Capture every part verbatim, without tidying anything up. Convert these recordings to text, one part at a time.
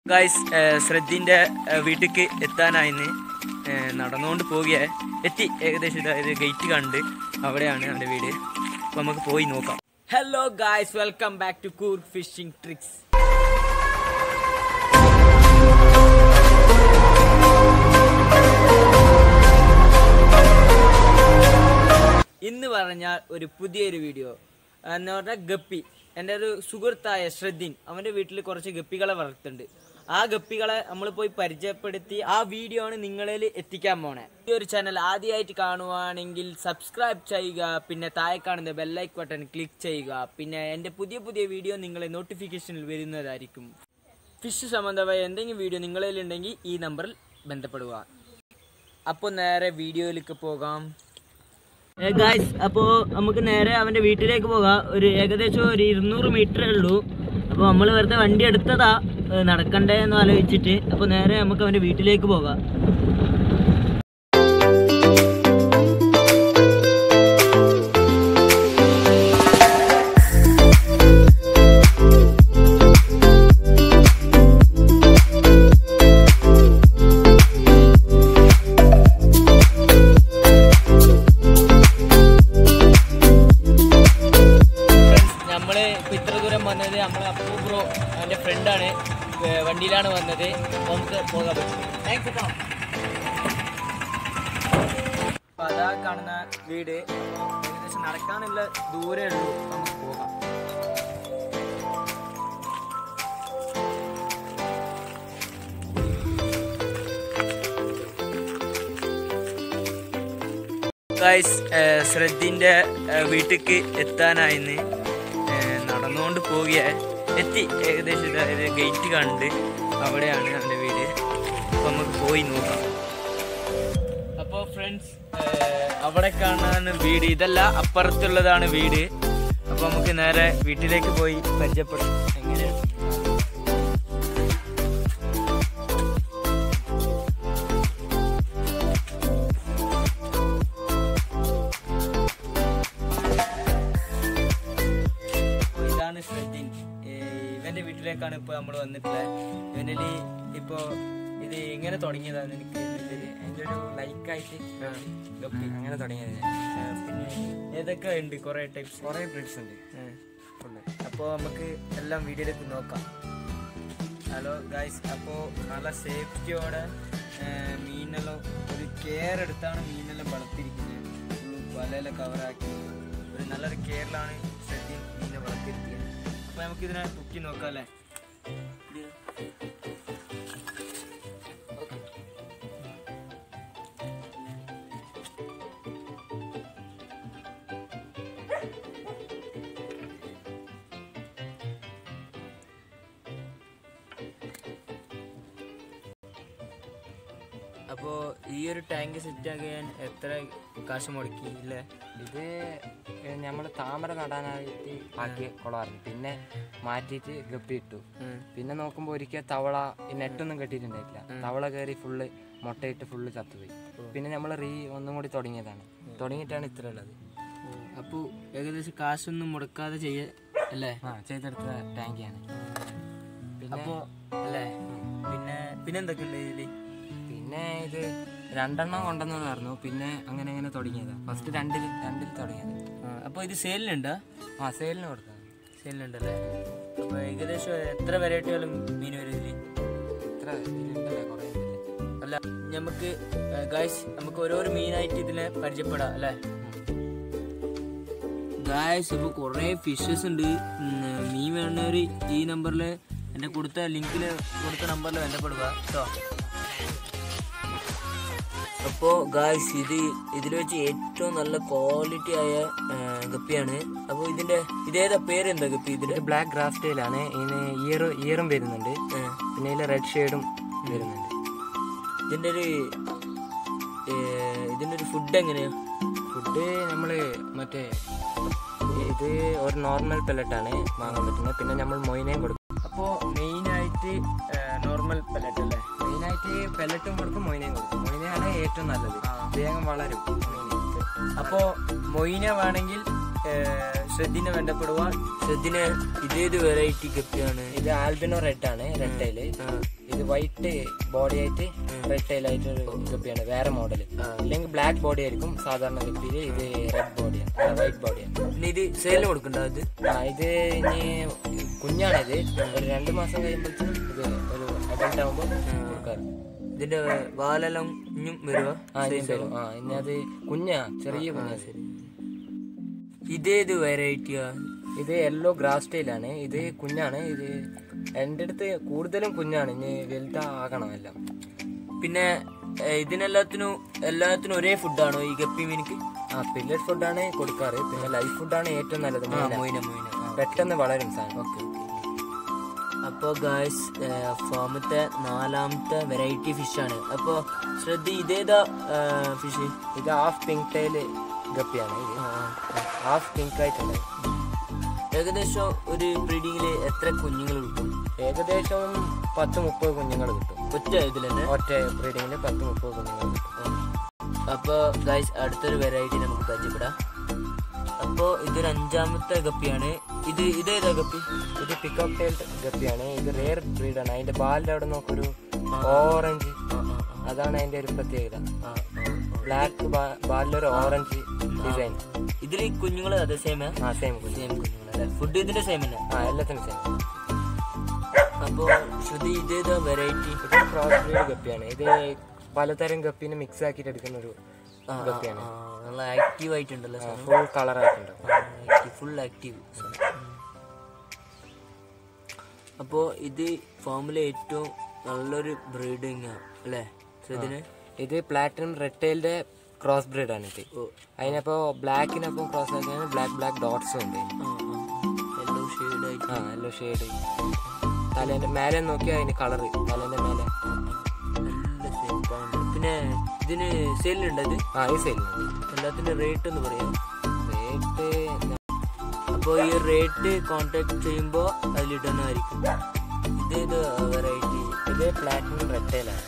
Guys, ശ്രദ്ധിന്റെ വീട്ടിലേക്ക് എത്താനായിന്ന് നടന്നുകൊണ്ട് പോവുകയെ എത്തി ഏകദേശം ഇത് ഗേറ്റ് കണ്ട് അവിടെയാണ് അവൻ്റെ വീട്. അപ്പോൾ നമുക്ക് പോയി നോക്കാം. Hello guys, welcome back to കൂർ ഫിഷിംഗ് ട്രിക്സ്. ഇന്ന് പറഞ്ഞാൽ ഒരു പുതിയൊരു വീഡിയോ എന്ന് പറഞ്ഞാൽ ഗപ്പി. എൻ്റെ ഒരു സുഹൃത്തായ ശ്രദ്ധിൻ അവൻ്റെ വീട്ടിൽ കുറച്ച് ഗപ്പികളെ വളർത്തുന്നുണ്ട്. ആ ഗപ്പികളെ നമ്മൾ പോയി പരിചയപ്പെടുത്തി ആ വീഡിയോ ആണ് നിങ്ങളിൽ എത്തിക്കാൻ പോണേ. ഈ ഒരു ചാനൽ ആദ്യമായിട്ട് കാണുവാണെങ്കിൽ സബ്സ്ക്രൈബ് ചെയ്യുക, പിന്നെ താഴെ കാണുന്ന ബെല്ലൈക്കൺ ബട്ടൺ ക്ലിക്ക് ചെയ്യുക. പിന്നെ എൻ്റെ പുതിയ പുതിയ വീഡിയോ നിങ്ങളെ നോട്ടിഫിക്കേഷനിൽ വരുന്നതായിരിക്കും. ഫിഷ് സംബന്ധമായ എന്തെങ്കിലും വീഡിയോ നിങ്ങളിൽ ഉണ്ടെങ്കിൽ ഈ നമ്പറിൽ ബന്ധപ്പെടുക. അപ്പോൾ നേരെ വീഡിയോയിലേക്ക് പോകാം. ഗായ്സ്, അപ്പോൾ നമുക്ക് നേരെ അവൻ്റെ വീട്ടിലേക്ക് പോകാം. ഒരു ഏകദേശം ഒരു ഇരുന്നൂറ് മീറ്ററേ ഉള്ളൂ. അപ്പോൾ നമ്മൾ വെറുതെ വണ്ടി എടുത്തതാ, നടക്കണ്ടേ എന്ന് ആലോചിച്ചിട്ട്. അപ്പോൾ നേരെ നമുക്ക് അവൻ്റെ വീട്ടിലേക്ക് പോകാം. ഇത്ര ദൂരം വന്നത് നമ്മൾ അപ്പൂ ബ്രോ എൻ്റെ ഫ്രണ്ടാണ്, വണ്ടിയിലാണ് വന്നത്. നമുക്ക് പോകാൻ പറ്റും. താങ്ക്സ് കേട്ടോ. അപ്പോൾ അതാ കാണുന്ന വീട്. ഏകദേശം നടക്കാനുള്ള ദൂരേ ഉള്ളൂ. നമുക്ക് പോകാം. ഗൈസ്, ശ്രദ്ധിൻ്റെ വീട്ടിലേക്ക് എത്താനായിന്ന് നടന്നുകൊണ്ട് പോവുകയെ എത്തി ഏകദേശം ഇത് ഗേറ്റ് കണ്ട് അവിടെയാണ് അവൻ്റെ വീട്. അപ്പോൾ നമുക്ക് പോയി നോക്കാം. അപ്പോൾ ഫ്രണ്ട്സ്, അവിടെ കാണാൻ വീട്, ഇതല്ല അപ്പുറത്തുള്ളതാണ് വീട്. അപ്പോൾ നമുക്ക് നേരെ വീട്ടിലേക്ക് പോയി പരിചയപ്പെടാം. എങ്ങനെയാണ് ശ്രദ്ധിൻ. ഇവൻ്റെ വീട്ടിലേക്കാണ് ഇപ്പോൾ നമ്മൾ വന്നിട്ടുള്ളത്. ഇവൻ്റെ ഇപ്പോൾ ഇത് എങ്ങനെ തുടങ്ങിയതാണ്? എനിക്ക് എൻ്റെ ഒരു ലൈക്കായിട്ട് ഗപ്പി അങ്ങനെ തുടങ്ങിയത്. പിന്നെ ഏതൊക്കെ ഉണ്ട്? കുറേ ടൈപ്സ്, കുറേ ബ്രീഡ്സ് ഉണ്ട്. അപ്പോൾ നമുക്ക് എല്ലാം വീഡിയോയിലേക്ക് നോക്കാം. ഹലോ ഗൈസ്, അപ്പോൾ നല്ല സേഫ്റ്റിയോടെ മീനെല്ലാം ഒരു കെയർ എടുത്താണ് മീനെല്ലാം വളർത്തിയിരിക്കുന്നത്. വലയെല്ലാം കവറാക്കി ഒരു നല്ലൊരു കെയറിലാണ് ശ്രദ്ധിൻ മീനെ വളർത്തിയിരിക്കുന്നത്. അപ്പോൾ നമുക്കിതിനെ പൊക്കി നോക്കാം അല്ലേ? അപ്പോൾ ഈ ഒരു ടാങ്ക് സെറ്റാക്കാൻ എത്ര കാശ് മുടക്കി ഇല്ലേ? ഇത് നമ്മൾ താമര നടാനായിട്ട് ആക്കി കൊളാറുണ്ട്. പിന്നെ മാറ്റിയിട്ട് ഗപ്പി ഇട്ടു. പിന്നെ നോക്കുമ്പോൾ ഒരിക്കൽ തവള നെറ്റൊന്നും കെട്ടിയിട്ടുണ്ടായിട്ടില്ല. തവള കയറി ഫുള്ള് മുട്ടയിട്ട് ഫുള്ള് ചത്തുപോയി. പിന്നെ നമ്മൾ റീ ഒന്നും കൂടി തുടങ്ങിയതാണ്. തുടങ്ങിയിട്ടാണ് ഇത്ര ഉള്ളത്. അപ്പോൾ ഏകദേശം കാശൊന്നും മുടക്കാതെ ചെയ്യ അല്ലേ? ആ, ചെയ്തെടുത്ത ടാങ്കിയാണ്. അപ്പോൾ അല്ലേ? പിന്നെ പിന്നെ എന്തൊക്കെ ഉണ്ട് ഇതിൽ? പിന്നെ ഇത് രണ്ടെണ്ണം കൊണ്ടുവന്നതായിരുന്നു. പിന്നെ അങ്ങനെ അങ്ങനെ തുടങ്ങിയതാണ്. ഫസ്റ്റ് രണ്ടിൽ രണ്ടിൽ തുടങ്ങിയത്. അപ്പോൾ ഇത് സെയിലിനുണ്ടോ? ആ, സെയിലിന് കൊടുക്കാം. സെയിലിനുണ്ടല്ലേ? അപ്പോൾ ഏകദേശം എത്ര വെറൈറ്റികളും മീൻ വരും ഇതിൽ? എത്ര ഇതിലുണ്ടല്ലേ? കുറേ അല്ല, നമുക്ക് ഗായ്സ് നമുക്ക് ഓരോരോ മീനായിട്ട് ഇതിനെ പരിചയപ്പെടാം അല്ലേ? ഗായ്സ്, ഇപ്പോൾ കുറേ ഫിഷസ് ഉണ്ട്. മീൻ വേണ്ടവർ ഈ നമ്പറിൽ എൻ്റെ കൊടുത്ത ലിങ്കിൽ കൊടുത്ത നമ്പറിൽ ബന്ധപ്പെടുക കേട്ടോ. അപ്പോൾ ഗായ്സ്, ഇത് ഇതിൽ വെച്ച് ഏറ്റവും നല്ല ക്വാളിറ്റി ആയ ഗപ്പിയാണ്. അപ്പോൾ ഇതിൻ്റെ ഇതേതാ പേരെന്താ ഗപ്പി? ഇതിൻ്റെ ബ്ലാക്ക് ഗ്രാഫ്റ്റയിലാണ്. ഇതിന് ഇയർ ഇയറും വരുന്നുണ്ട്. പിന്നെ ഇതിൽ റെഡ് ഷെയ്ഡും വരുന്നുണ്ട്. ഇതിൻ്റെ ഒരു ഇതിൻ്റെ ഒരു ഫുഡ് എങ്ങനെയാണ്? ഫുഡ് നമ്മൾ മറ്റേ ഇത് ഒരു നോർമൽ പെല്ലറ്റാണ് വാങ്ങാൻ പറ്റുന്നത്. പിന്നെ നമ്മൾ മൊയിനയും കൊടുക്കും. അപ്പോൾ മെയിനായിട്ട് നോർമൽ പെല്ലറ്റ് അല്ലേ? മെയിനായിട്ട് പെല്ലറ്റും കൊടുക്കും, മൊയിനയും കൊടുക്കും. മൊയിനയാണ് ഏറ്റവും നല്ലത്, വേഗം വളരും. അപ്പോൾ മൊയിന വേണമെങ്കിൽ ശ്രദ്ധിനെ ബന്ധപ്പെടുക. ശ്രദ്ധിന് ഇതേത് വെറൈറ്റി ഗപ്പിയാണ്? ഇത് ആൽബിനോ റെഡ് ആണ്, റെഡ് ടൈല്. ഇത് വൈറ്റ് ബോഡി ആയിട്ട് റെഡ് ടൈൽ ആയിട്ട് ഗപ്പിയാണ്, വേറെ മോഡൽ. ഇല്ലെങ്കിൽ ബ്ലാക്ക് ബോഡി ആയിരിക്കും സാധാരണ ഗപ്പിയിൽ. ഇത് റെഡ് ബോഡിയാണ്, വൈറ്റ് ബോഡിയാണ്. പിന്നെ ഇത് സെയിലിന് കൊടുക്കണ്ടോ? ഇത് ആ ഇത് ഇനി കുഞ്ഞാണിത്. ഒരു രണ്ട് മാസം കഴിയുമ്പോഴത്തേനും ഇത് ഒരു അഡൽട്ട് ആകുമ്പോൾ കൊടുക്കാറ്. ഇതിന്റെ വാലെല്ലാം ഇഞ്ഞും വരുവോ? ആ ഇനിയും വരും. ആ ഇനി അത് കുഞ്ഞാ, ചെറിയ കുഞ്ഞാ. ശരി. ഇതേത് വെറൈറ്റിയാ? ഇത് യെല്ലോ ഗ്രാസ് ടൈലാണ്. ഇത് കുഞ്ഞാണ്. ഇത് എൻ്റെ അടുത്ത് കൂടുതലും കുഞ്ഞാണ്, ഇനി വലുതാകണം എല്ലാം. പിന്നെ ഇതിനെല്ലാത്തിനും എല്ലാത്തിനും ഒരേ ഫുഡാണോ ഈ ഗപ്പി മീനിക്ക്? ആ പില്ലറ്റ് ഫുഡാണ് കൊടുക്കാറ്. പിന്നെ ലൈഫ് ഫുഡാണ് ഏറ്റവും നല്ലത്. മൊയിന മൊയിന പെട്ടെന്ന് വളരും സാധനം. Okay okay. അപ്പോൾ ഗായ്സ് ഫാമത്തെ നാലാമത്തെ വെറൈറ്റി ഫിഷാണ്. അപ്പോൾ ശ്രദ്ധ ഇതേതാ ഫിഷ്? ഇത് ഹാഫ് പിങ്ക് ടൈല് ഗപ്പിയാണ്. ഇത് ഹാഫ് പിങ്ക് ആയിട്ടുണ്ട്. ഏകദേശം ഒരു ബ്രീഡിങ്ങിൽ എത്ര കുഞ്ഞുങ്ങൾ കിട്ടും? ഏകദേശം പത്ത് മുപ്പത് കുഞ്ഞുങ്ങൾ കിട്ടും. ഒറ്റ ഇതിൽ തന്നെ ഒറ്റ ബ്രീഡിങ്ങിൽ പത്ത് മുപ്പത് കുഞ്ഞുങ്ങൾ കിട്ടും. അപ്പോൾ ഗായ്സ് അടുത്തൊരു വെറൈറ്റി നമുക്ക് പരിചയപ്പെടാം. അപ്പോൾ ഇതൊരു അഞ്ചാമത്തെ ഗപ്പിയാണ്. ഇത് ഇതേതാ ഗപ്പി? ഇത് പിക്കോക്ക് ടൈൽ ഗപ്പിയാണ്. ഇത് റെയർ ബ്രീഡാണ്. അതിന്റെ ബാലിന്റെ അവിടെ നോക്കൊരു ഓറഞ്ച്, അതാണ് അതിന്റെ ഒരു പ്രത്യേകത. ബ്ലാക്ക് ബാലിലൊരു ഓറഞ്ച് ഡിസൈൻ. ഇതിൽ കുഞ്ഞുങ്ങൾ അതേ സെയിം? ആ സെയിം സെയിം കുഞ്ഞുങ്ങളല്ലേ? ഫുഡ് ഇതിന്റെ സെയിം തന്നെ? ആ എല്ലാത്തിനും സെയിം. അപ്പോൾ ശ്രുതി ഇതേതാ വെറൈറ്റി? ഇത് ക്രോസ് ബ്രീഡ് ഗപ്പിയാണ്. ഇത് പലതരം ഗപ്പിനെ മിക്സ് ആക്കിയിട്ട് എടുക്കുന്ന ഒരു ഗപ്പിയാണ്. നല്ല ആക്റ്റീവ് ആയിട്ടുണ്ടല്ലോ, ഫുൾ കളർ ആയിട്ടുണ്ട്, ഫുൾ ആക്റ്റീവ്. അപ്പോൾ ഇത് ഫാമിലെ ഏറ്റവും നല്ലൊരു ബ്രീഡിങ് അല്ലേ ശ്രുതിന്? ഇത് പ്ലാറ്റിനം റെഡ് ടൈലിന്റെ ക്രോസ് ബ്രീഡാണ് ഇത്. അതിനപ്പോ ബ്ലാക്കിനൊപ്പം ക്രോസ് ആക്കിയാണ് ബ്ലാക്ക് ബ്ലാക്ക് ഡോട്ട്സും ഉണ്ട്. യെല്ലോ ഷെയ്ഡ് ആയിട്ട്. ആ യെല്ലോ ഷെയ്ഡ്. തലേന്റെ മേലെ നോക്കിയാൽ അതിന് കളറ് തലേന്റെ മേലെ നല്ല ഷേപ്പാണ്. പിന്നെ ഇതിന് സെയിലുണ്ട് ഇത്? ആ ഈ സെയിലുണ്ട്. എല്ലാത്തിൻ്റെ റേറ്റ് എന്ന് പറയാം. റേറ്റ് അപ്പോൾ ഈ റേറ്റ് കോൺടാക്ട് ചെയ്യുമ്പോൾ അതിലിടുന്നതായിരിക്കും. ഇതേത് വെറൈറ്റി? ഇത് പ്ലാറ്റിനം റെഡ് ടൈലാണ്.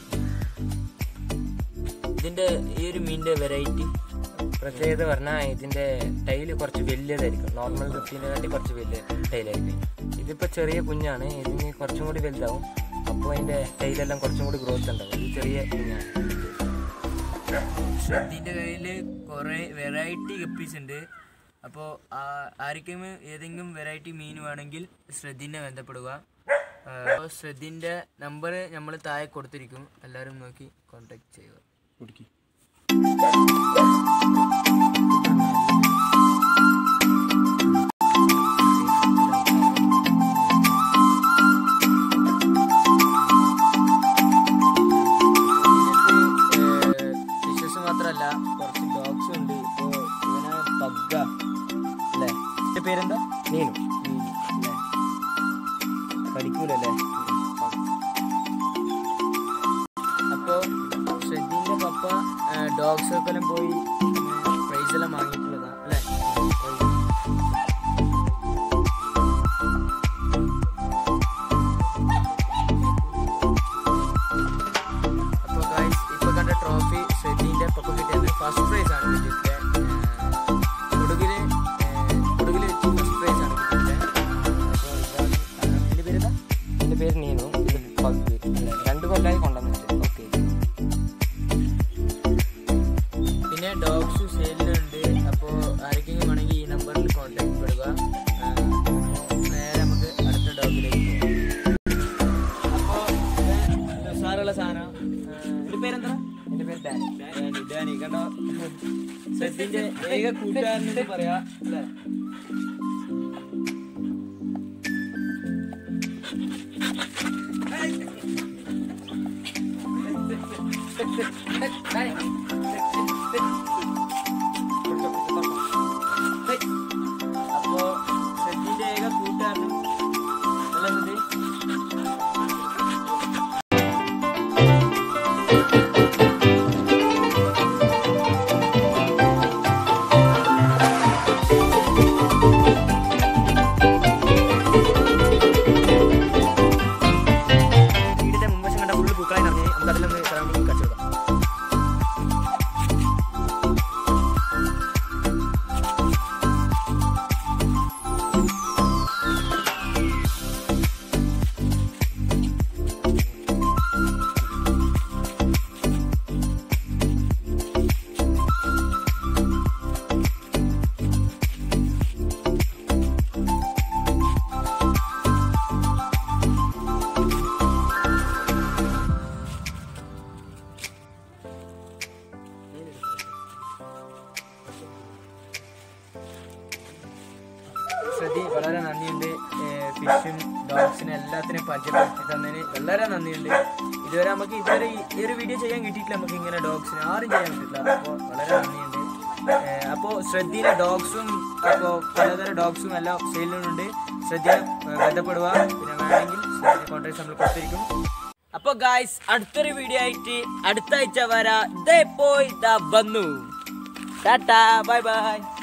ഇതിന്റെ ഈ ഒരു മീനിന്റെ വെറൈറ്റി പ്രത്യേകത പറഞ്ഞാൽ ഇതിന്റെ ടൈല് കുറച്ച് വലിയതായിരിക്കും. നോർമൽ ഗപ്പീൻ്റെ കാട്ടി കുറച്ച് വലിയ ടൈലായിരിക്കും. ഇതിപ്പോൾ ചെറിയ കുഞ്ഞാണ്, ഇതിന് കുറച്ചും കൂടി വലുതാവും. അപ്പോൾ അതിന്റെ ടൈലെല്ലാം കുറച്ചും കൂടി ഗ്രോത്ത് ഉണ്ടാവും. ഇത് ചെറിയ കുഞ്ഞാണ്. ശ്രദ്ധിൻ്റെ കയ്യിൽ കുറേ വെറൈറ്റി ഗപ്പീസ് ഉണ്ട്. അപ്പോൾ ആർക്കും ഏതെങ്കിലും വെറൈറ്റി മീൻ വേണമെങ്കിൽ ശ്രദ്ധിനെ ബന്ധപ്പെടുക. അപ്പോൾ ശ്രദ്ധിൻ്റെ നമ്പർ നമ്മൾ താഴെ കൊടുത്തിരിക്കും, എല്ലാവരും നോക്കി കോൺടാക്ട് ചെയ്യുക. കുടിക്കി ഫിഷസ് മാത്രമല്ല കുറച്ച് ഡോഗ്സും ഉണ്ട്. ഇപ്പോൾ ഇവനെ പഗ്ഗ അല്ലേ? എൻ്റെ പേരെന്താ? നീനു. അല്ലേ? പഠിക്കൂലല്ലേ? അപ്പോൾ ശ്രദ്ധിൻ്റെ പപ്പ ഡോഗ്സൊക്കെ എല്ലാം പോയി പ്രൈസ് എല്ലാം വാങ്ങിയിട്ടുള്ളതാ അല്ലേ? അപ്പോൾ ഗൈസ് ഇപ്പോൾ കണ്ട ട്രോഫി ശ്രദ്ധിൻ്റെ പപ്പ കിട്ടിയത് ഫസ്റ്റ് പ്രൈസ് ആണ് കിട്ടിയത്. കൊടുകില് കൊടുകിൽ വെച്ച് ഫസ്റ്റ് പ്രൈസ് ആണ് കിട്ടിയത്. അപ്പോൾ എൻ്റെ പേരെന്താ? എൻ്റെ പേര് നീനു. ഇത് പഗ് രണ്ട് കൊല്ലമായി കൊണ്ടുവന്നിട്ട്. ഓക്കെ. പിന്നെ ഡോഗ്സ് സെയിലുണ്ട്. അപ്പോൾ ആർക്കെങ്കിലും വേണമെങ്കിൽ ഈ നമ്പറിൽ കോൺടാക്ട് ചെയ്യുക. നേരെ നമുക്ക് അടുത്ത ഡോഗിലേക്ക് പോകാം. അപ്പോൾ സാറുള്ള സാധനം എൻ്റെ പേരെന്താ? എൻ്റെ പേര് ഡാനി. ഡാനി. ഡാനി കണ്ടോ? സത്യൻ്റെ ഏക കൂട്ടുകാരനെന്ന് പറയാം അല്ലേ? അപ്പോ സത്യന്റെ ഏക കൂട്ടുകാരനും അല്ല സത്യ? വീടിന്റെ മുൻവശം കണ്ട ഉള്ളു പൂക്കളായി നിറഞ്ഞ് നമുക്ക് അതെല്ലാം സറൗണ്ടിങ് കച്ചവടം. ഡോഗ്സിനെ പരിചയപ്പെടുത്തി തന്നതിന് വളരെ നന്ദിയുണ്ട്. ഇതുവരെ നമുക്ക് ഇതുവരെ ഈ ഒരു വീഡിയോ ചെയ്യാൻ കിട്ടിയിട്ടില്ല, നമുക്ക് ഇങ്ങനെ ഡോഗ്സിനെ ആരും ചെയ്യാൻ കിട്ടില്ല. അപ്പോൾ വളരെ നന്ദിയുണ്ട്. അപ്പോൾ ശ്രദ്ധയിലെ ഡോഗ്സും അപ്പോൾ പലതരം ഡോഗ്സും എല്ലാം സെയിലുണ്ട്. ശ്രദ്ധയെ ബന്ധപ്പെടുക. പിന്നെ വേണമെങ്കിൽ ശ്രദ്ധ കോൺടാക്ട് നമ്മൾ കൊടുത്തിരിക്കും. അപ്പോൾ ഗായ്സ് അടുത്തൊരു വീഡിയോ ആയിട്ട് അടുത്ത ആഴ്ച വരാം. ദേ പോയി ദാ വന്നു. Tata bye by.